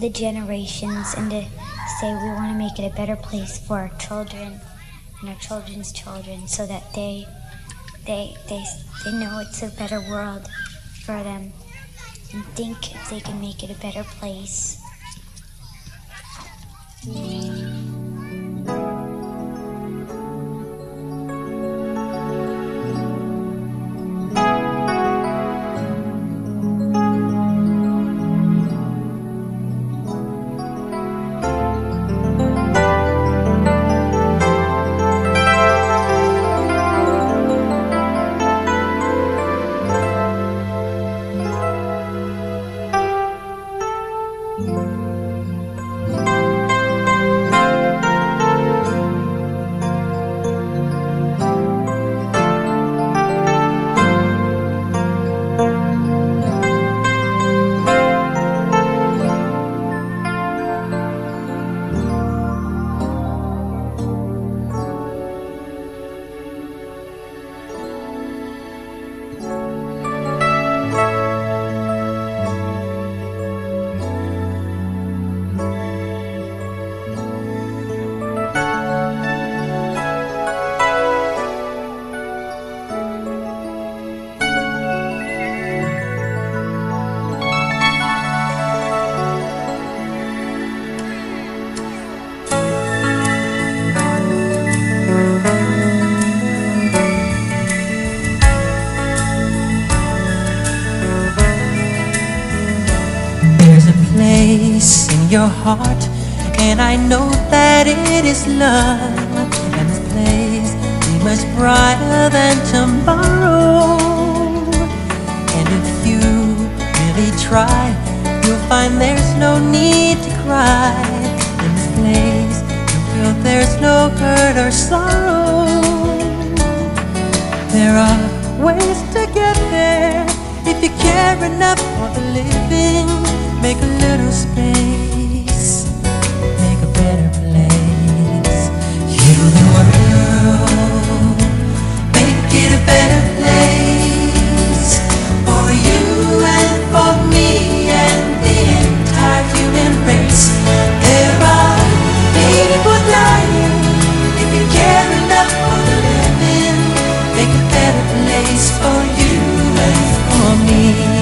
the generations and to say we want to make it a better place for our children and our children's children, so that they know it's a better world for them and think if they can make it a better place. In your heart, and I know that it is love, and this place be much brighter than tomorrow. And if you really try, you'll find there's no need to cry. In this place you feel there's no hurt or sorrow. There are ways to get there if you care enough for the living. Make a little space, make a better place. Heal the world, make it a better place for you and for me and the entire human race. There are people dying. If you care enough for the living, make a better place for you and for me.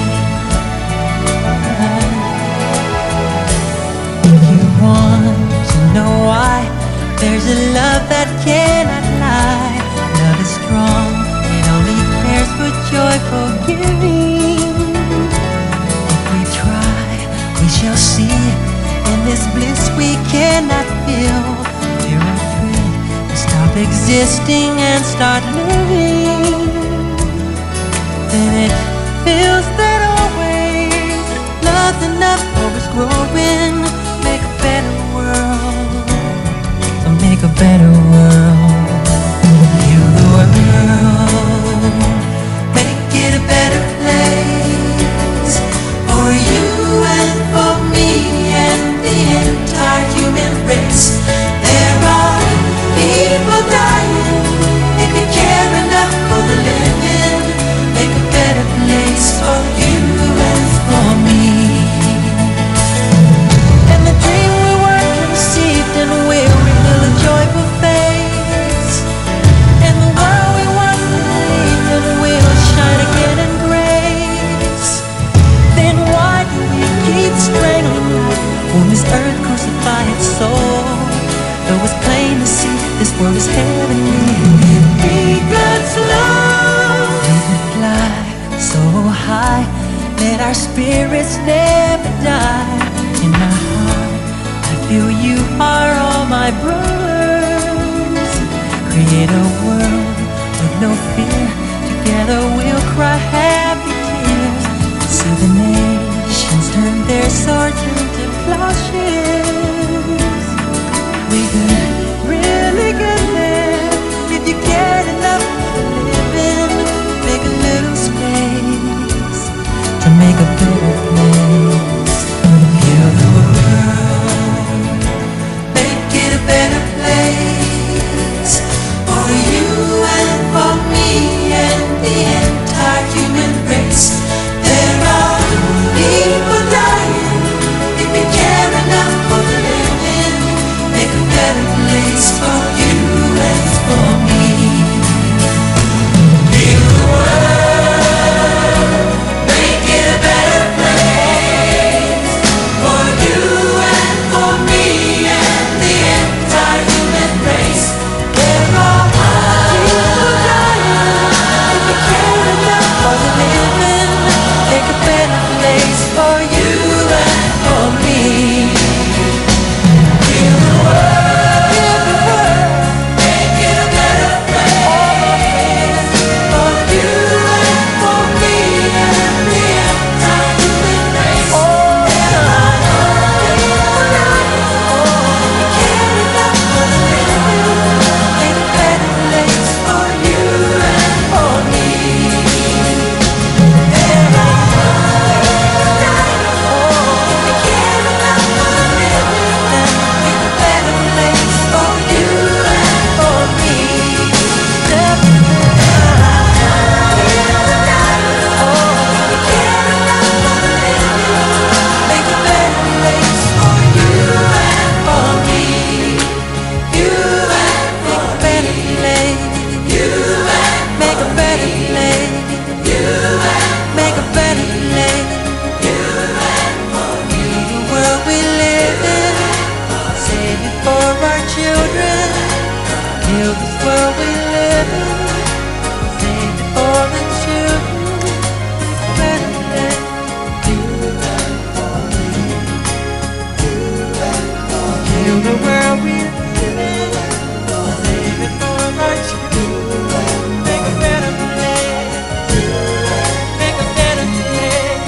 Know why? There's a love that cannot lie. Love is strong, it only cares for joyful giving. If we try, we shall see. In this bliss we cannot feel. We're afraid to stop existing and start living. Then it feels that always love's enough for us growing. Make a better world. Make a better world. Heal the world, make it a better place for you and for me and the entire human race. There are people dying. If you care enough for the living, make a better place for you and for me. And the dream we were conceived and will reveal a joyful face, and the world we once believed in will shine again in grace. Then why do we keep strangling life? Won't this earth crucify its soul? Though it's plain to see this world is heavenly. Be God's love. Let it fly so high. Let our spirits never die. In my heart I feel you are all my brothers. Create a world with no fear. Together we'll cry happy tears. See the nations turn their swords into plowshares. We could really get there if you cared enough for living. Make a little space to make a better place. Heal the world, make it a better place for you and for me and the entire human race. There are people dying. If you world we live in. Save it for our children. Make a better place. Make a better place.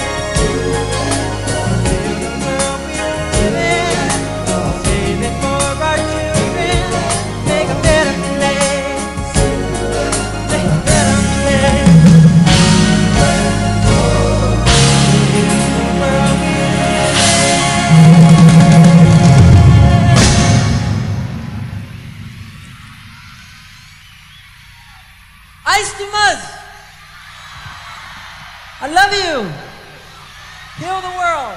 Save the world we live in. Save it for our children. Make a better place. Make a better place. Ice to Muzz, I love you. Heal the world.